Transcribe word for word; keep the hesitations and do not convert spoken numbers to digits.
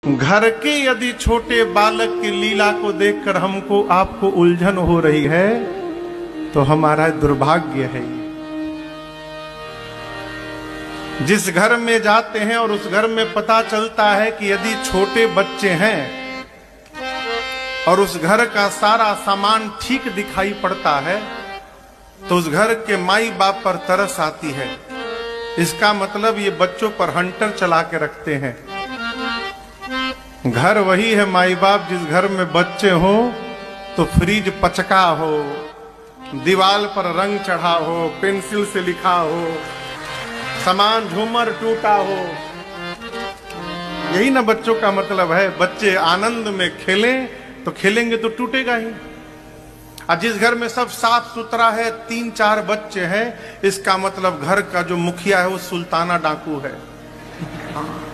घर के यदि छोटे बालक की लीला को देखकर हमको आपको उलझन हो रही है तो हमारा दुर्भाग्य है। जिस घर में जाते हैं और उस घर में पता चलता है कि यदि छोटे बच्चे हैं और उस घर का सारा सामान ठीक दिखाई पड़ता है तो उस घर के माई बाप पर तरस आती है। इसका मतलब ये बच्चों पर हंटर चला के रखते हैं। घर वही है माई बाप जिस घर में बच्चे हो तो फ्रिज पचका हो, दीवार पर रंग चढ़ा हो, पेंसिल से लिखा हो, सामान झूमर टूटा हो। यही ना बच्चों का मतलब है। बच्चे आनंद में खेलें तो खेलेंगे तो टूटेगा ही। और जिस घर में सब साफ सुथरा है, तीन चार बच्चे हैं, इसका मतलब घर का जो मुखिया है वो सुल्ताना डाकू है।